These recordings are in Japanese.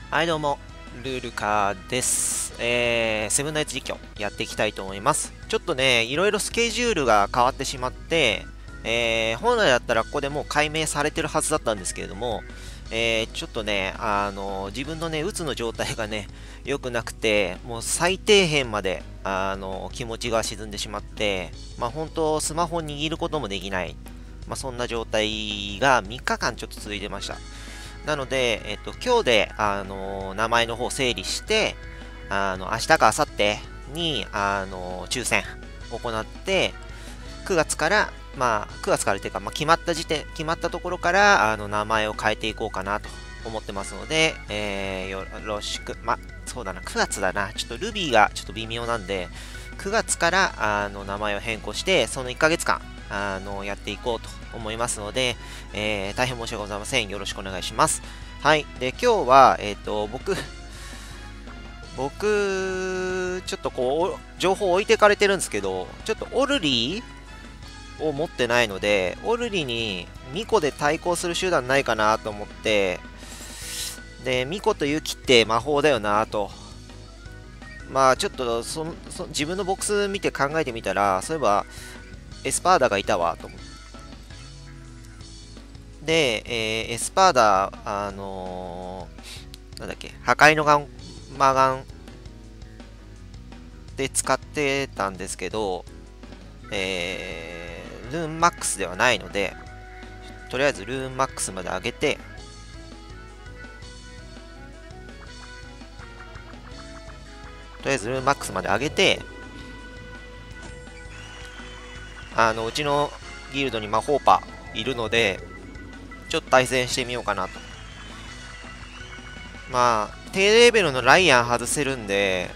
はいどうも、ルールカーです。セブンナイツ実況やっていきたいと思います。ちょっとね、いろいろスケジュールが変わってしまって、本来だったらここでもう解明されてるはずだったんですけれども、ちょっとね、自分のね、うつの状態がね、良くなくて、もう最底辺まで、気持ちが沈んでしまって、本当スマホ握ることもできない、そんな状態が3日間ちょっと続いてました。なので、今日で、名前の方整理して、明日か明後日に、抽選行って、9月から、9月からっていうか、決まったところから、名前を変えていこうかなと思ってますので、よろしく、そうだな、9月だな。ちょっとルビーがちょっと微妙なんで、9月から、名前を変更して、その1ヶ月間、やっていこうと思いますので、大変申し訳ございません。よろしくお願いします。はい。で、今日は、僕、ちょっとこう、情報置いてかれてるんですけど、ちょっとオルリーを持ってないので、オルリにミコで対抗する手段ないかなと思って、で、ミコとユキって魔法だよなと。ちょっと自分のボックス見て考えてみたら、そういえば、エスパーダがいたわと思って。で、エスパーダ、なんだっけ、破壊の魔眼で使ってたんですけど、ルーンマックスではないので、とりあえずルーンマックスまで上げて、うちのギルドに魔法パいるので、ちょっと対戦してみようかなと。低レベルのライアン外せるんで、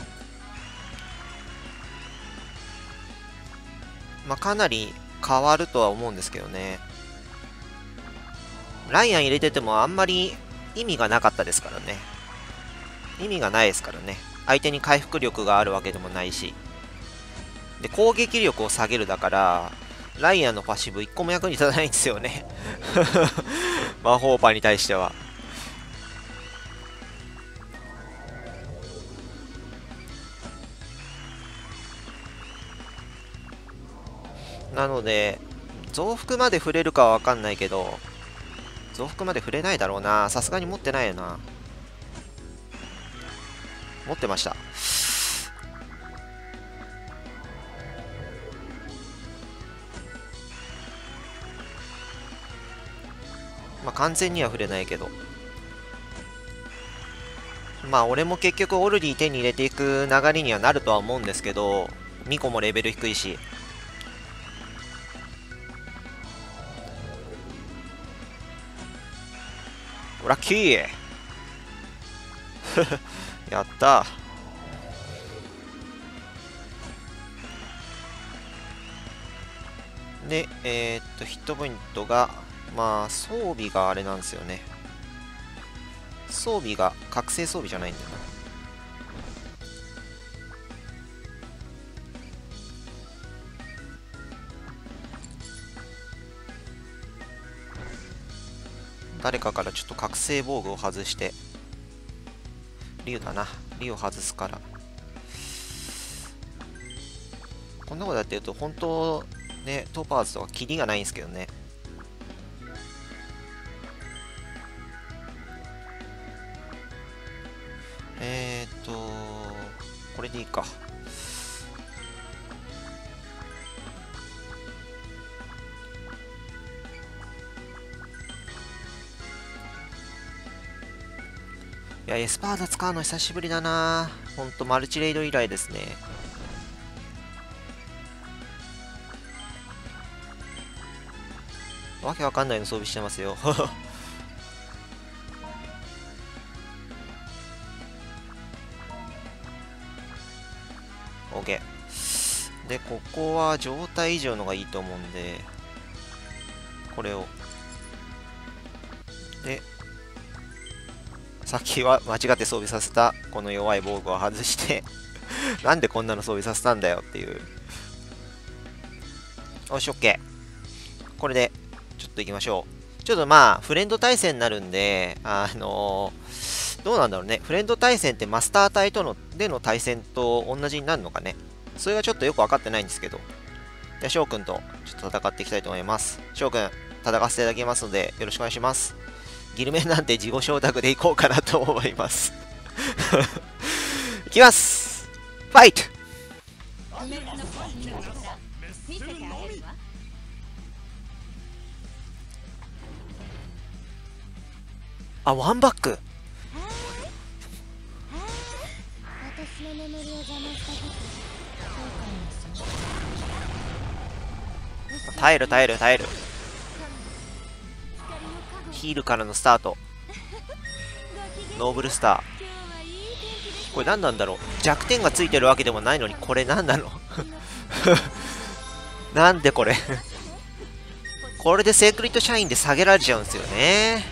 かなり変わるとは思うんですけどね。ライアン入れててもあんまり意味がなかったですからね。意味がないですからね。相手に回復力があるわけでもないし。で、攻撃力を下げるだから、ライアンのパッシブ1個も役に立たないんですよね。魔法パに対しては。なので、増幅まで触れるかはわかんないけど、増幅まで触れないだろうな。さすがに持ってないよな。持ってました。完全には触れないけど。俺も結局オルディ手に入れていく流れにはなるとは思うんですけど、ミコもレベル低いし。ラッキーやったで、ヒットポイントが、装備があれなんですよね。装備が覚醒装備じゃないんだよな。誰かからちょっと覚醒防具を外して、リュウだな。リュウを外すから。こんなことやってると、本当ね、トーパーズとかキリがないんですけどね。これでいいか。いや、エスパーダ使うの久しぶりだな。ほんと、マルチレイド以来ですね。わけわかんないの装備してますよ。OK。で、ここは状態以上のがいいと思うんで、これを。で、さっきは間違って装備させたこの弱い防具を外してなんでこんなの装備させたんだよっていう。よし、OK。これで、ちょっと行きましょう。ちょっとフレンド対戦になるんで、 どうなんだろうね。フレンド対戦ってマスター隊とのでの対戦と同じになるのかね。それがちょっとよく分かってないんですけど。じゃあ、翔くんとちょっと戦っていきたいと思います。翔くん、戦わせていただきますので、よろしくお願いします。ギルメンなんて自己承諾でいこうかなと思います。いきます。ファイト。あ、ワンバック。耐える耐える耐える。ヒールからのスタート。ノーブルスター。これ何なんだろう。弱点がついてるわけでもないのに、これ何なの。なんでこれ。これでセークリッドシャインで下げられちゃうんですよね。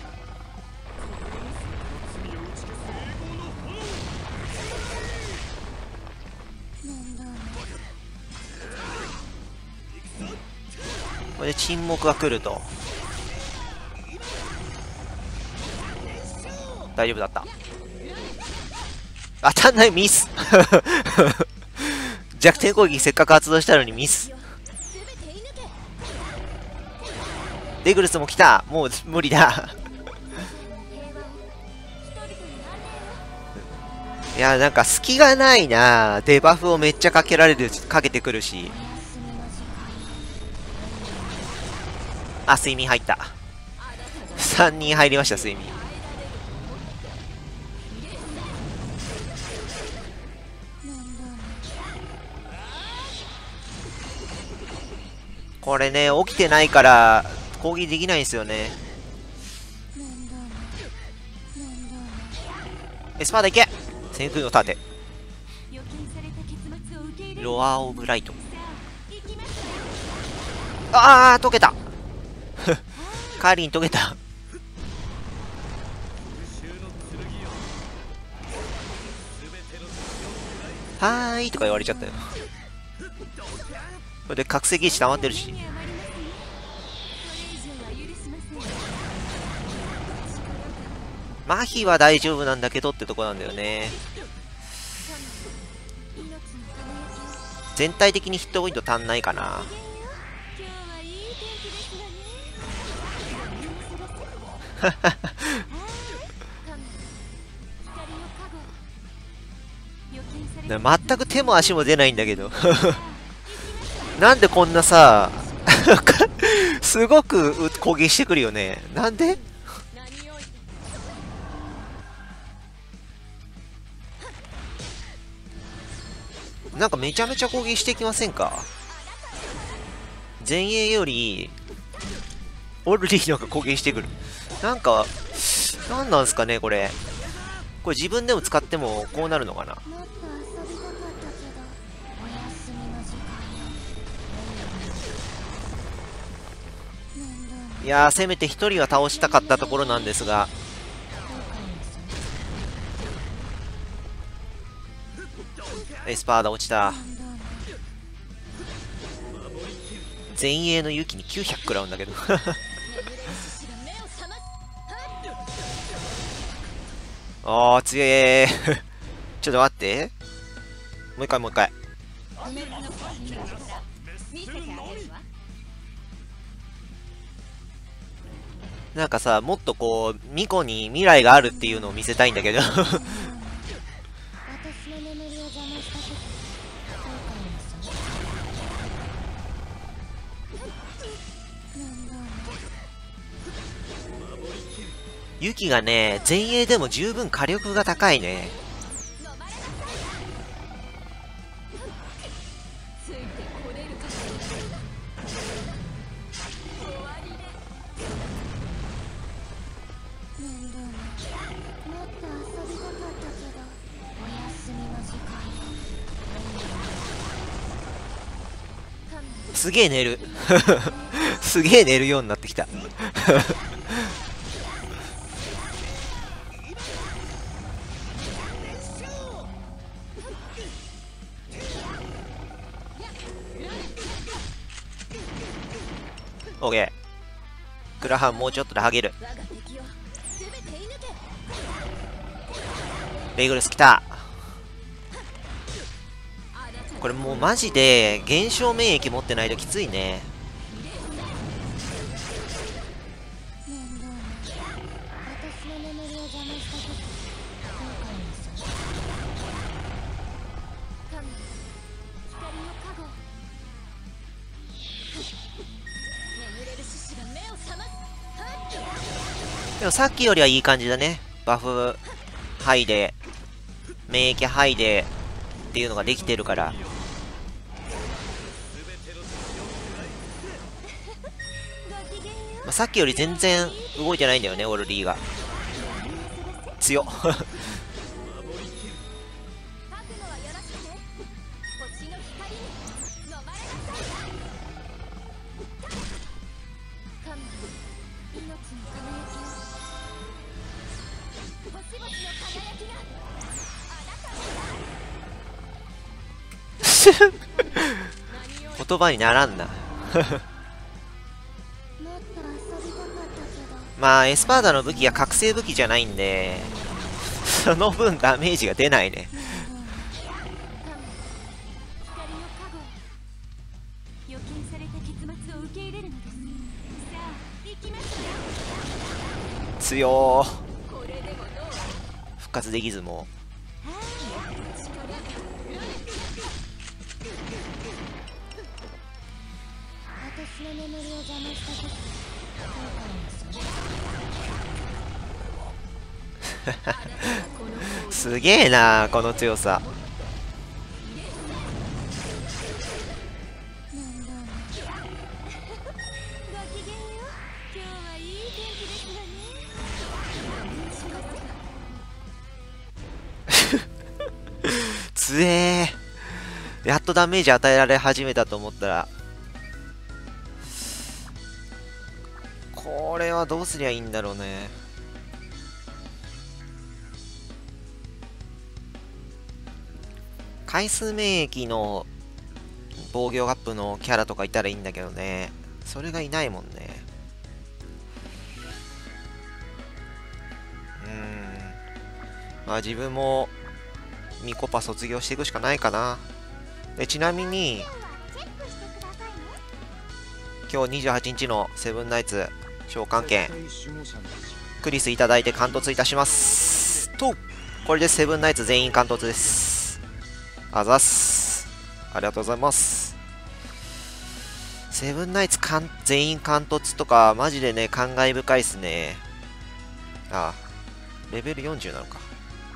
これで沈黙が来ると。大丈夫だった。当たんない。ミス。弱点攻撃せっかく発動したのにミス。デグルスも来た。もう無理だ。いや、なんか隙がないな。デバフをめっちゃかけてくるし。あ、睡眠入った。3人入りました、睡眠。これね、起きてないから攻撃できないんですよね。エスパーダいけ。先空の盾。ロアオブライト。あー、溶けた。カーリン溶けた。はーいとか言われちゃったよ。これで覚醒石溜まってるし。麻痺は大丈夫なんだけどってとこなんだよね。全体的にヒットポイント足んないかな。全く手も足も出ないんだけど。なんでこんなさ、すごく攻撃してくるよね。なんで？なんかめちゃめちゃ攻撃してきませんか？前衛より、オルリーの方が攻撃してくる。なんか、なんなんすかね、これ。これ自分でも使ってもこうなるのかな。いやー、せめて1人は倒したかったところなんですが。エスパーダ落ちた。前衛の勇気に900食らうんだけど。あー、強え。ちょっと待って。もう一回もう一回。なんかさ、もっとこう、ミコに未来があるっていうのを見せたいんだけど。ユキがね、前衛でも十分火力が高いね。すげえ寝る。すげえ寝るようになってきた。オーケー。クラハンもうちょっとでハゲる。 レイグルス来た。これもうマジで減少免疫持ってないときついね。でもさっきよりはいい感じだね。バフハイで免疫ハイでっていうのができてるから。まあ、さっきより全然動いてないんだよね、オルリーが。強っ。言葉にならんな。まあエスパーダの武器が覚醒武器じゃないんで、その分ダメージが出ないね。強ー。復活できずもすげえなこの強さ。つえー。やっとダメージ与えられ始めたと思ったら、これはどうすりゃいいんだろうね。回数免疫の防御アップのキャラとかいたらいいんだけどね。それがいないもんね。まあ自分もミコパ卒業していくしかないかな。でちなみに今日28日のセブンナイツ召喚券クリスいただいて貫突いたしますと、これでセブンナイツ全員貫突です。あざっす。ありがとうございます。セブンナイツ全員貫突とかマジでね感慨深いっすね。ああレベル40なのか。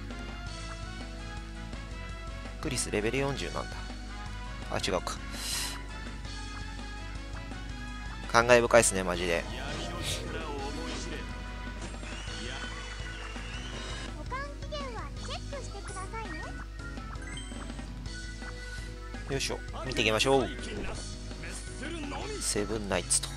クリスレベル40なんだ。あ、違うか。感慨深いですね、マジで。よいしょ、見ていきましょう。セブンナイツと。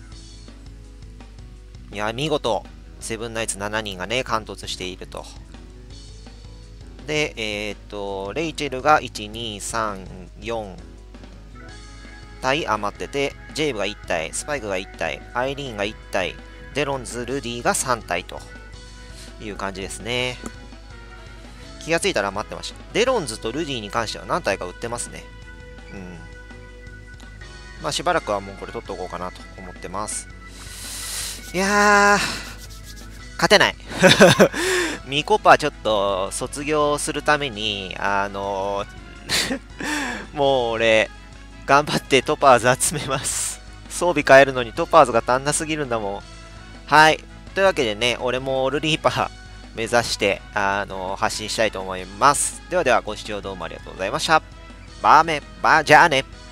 いや、見事、セブンナイツ7人がね、貫突していると。で、レイチェルが1、2、3、4体余ってて、ジェイブが1体、スパイクが1体、アイリーンが1体、デロンズ、ルディが3体という感じですね。気がついたら余ってました。デロンズとルディに関しては何体か売ってますね。まあしばらくはもうこれ取っておこうかなと思ってます。いやー、勝てない。ミコパちょっと卒業するために、もう俺、頑張ってトパーズ集めます。装備変えるのにトパーズが足んなすぎるんだもん。はい。というわけでね、俺もオールリーパー目指して、発信したいと思います。ではでは、ご視聴どうもありがとうございました。バーメ、バーじゃあね。